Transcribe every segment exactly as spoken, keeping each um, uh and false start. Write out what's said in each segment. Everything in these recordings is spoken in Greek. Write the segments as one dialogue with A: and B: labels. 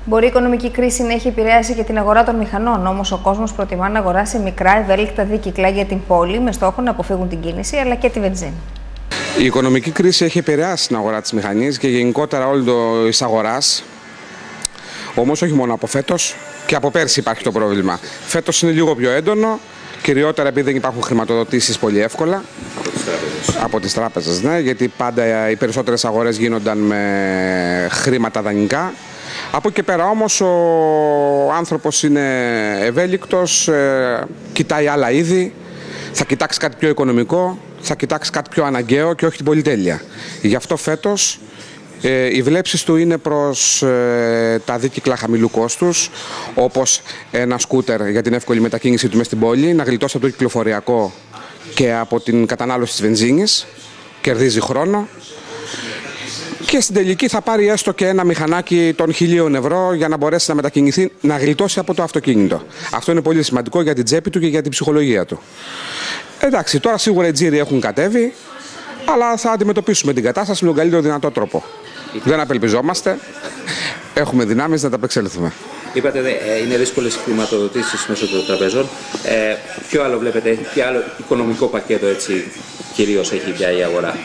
A: Μπορεί η οικονομική κρίση να έχει επηρεάσει και την αγορά των μηχανών. Όμως ο κόσμος προτιμά να αγοράσει μικρά ευέλικτα δίκυκλα για την πόλη με στόχο να αποφύγουν την κίνηση αλλά και τη βενζίνη.
B: Η οικονομική κρίση έχει επηρεάσει την αγορά της μηχανής και γενικότερα όλη τη αγορά. Όμως όχι μόνο από φέτος, και από πέρσι υπάρχει το πρόβλημα. Φέτος είναι λίγο πιο έντονο, κυριότερα επειδή δεν υπάρχουν χρηματοδοτήσεις πολύ εύκολα.
C: Από τις τράπεζες.
B: Από τις τράπεζες, ναι, γιατί πάντα οι περισσότερες αγορές γίνονταν με χρήματα δανεικά. Από εκεί πέρα όμως ο άνθρωπος είναι ευέλικτος, ε, κοιτάει άλλα είδη, θα κοιτάξει κάτι πιο οικονομικό, θα κοιτάξει κάτι πιο αναγκαίο και όχι την πολυτέλεια. Γι' αυτό φέτος ε, οι βλέψεις του είναι προς ε, τα δίκυκλα χαμηλού κόστους, όπως ένα σκούτερ για την εύκολη μετακίνηση του μες στην πόλη, να γλιτώσει από το κυκλοφοριακό και από την κατανάλωση της βενζίνης, κερδίζει χρόνο. Και στην τελική θα πάρει έστω και ένα μηχανάκι των χιλίων ευρώ για να μπορέσει να μετακινηθεί, να γλιτώσει από το αυτοκίνητο. Αυτό είναι πολύ σημαντικό για την τσέπη του και για την ψυχολογία του. Εντάξει, τώρα σίγουρα οι τζίροι έχουν κατέβει, αλλά θα αντιμετωπίσουμε την κατάσταση με τον καλύτερο δυνατό τρόπο. Δεν απελπιζόμαστε, έχουμε δυνάμεις να τα απεξέλθουμε.
C: Είπατε ε, είναι δύσκολες οι χρηματοδοτήσεις μέσω των τραπεζών. Ε, ποιο άλλο βλέπετε, ποιο άλλο οικονομικό πακέτο έτσι κυρίως έχει πια η αγορά?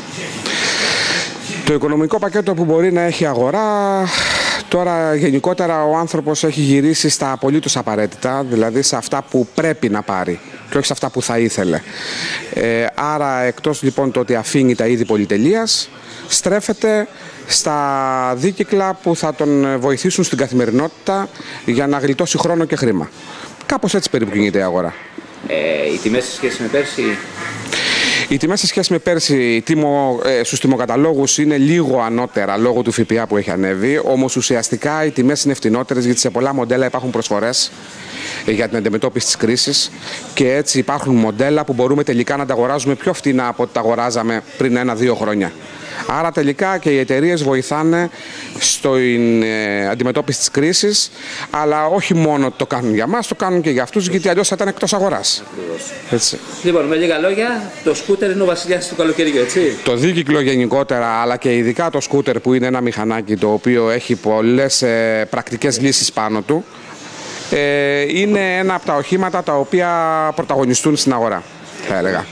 B: Το οικονομικό πακέτο που μπορεί να έχει αγορά, τώρα γενικότερα ο άνθρωπος έχει γυρίσει στα απολύτως απαραίτητα, δηλαδή σε αυτά που πρέπει να πάρει και όχι σε αυτά που θα ήθελε. Ε, άρα εκτός λοιπόν το ότι αφήνει τα είδη πολυτελείας, στρέφεται στα δίκυκλα που θα τον βοηθήσουν στην καθημερινότητα για να γλιτώσει χρόνο και χρήμα. Κάπως έτσι περίπου κινείται η αγορά.
C: Ε, οι τιμές σε σχέση με πέρσι?
B: Οι τιμές σε σχέση με πέρσι τιμο, ε, στους τιμοκαταλόγους είναι λίγο ανώτερα λόγω του ΦΠΑ που έχει ανέβει, όμως ουσιαστικά οι τιμές είναι φτηνότερες γιατί σε πολλά μοντέλα υπάρχουν προσφορές ε, για την αντιμετώπιση της κρίσης και έτσι υπάρχουν μοντέλα που μπορούμε τελικά να τα αγοράζουμε πιο φτηνά από ό,τι τα αγοράζαμε πριν ένα-δύο χρόνια. Άρα τελικά και οι εταιρείες βοηθάνε στην ε, αντιμετώπιση της κρίσης, αλλά όχι μόνο το κάνουν για μας, το κάνουν και για αυτούς, γιατί αλλιώς θα ήταν εκτός αγοράς. Έτσι.
C: Λοιπόν, με λίγα λόγια, το σκούτερ είναι ο βασιλιάς του καλοκαιριού, έτσι.
B: Το δίκυκλο γενικότερα, αλλά και ειδικά το σκούτερ που είναι ένα μηχανάκι το οποίο έχει πολλές ε, πρακτικές λύσεις πάνω του, ε, είναι ένα από τα οχήματα τα οποία πρωταγωνιστούν στην αγορά, θα έλεγα.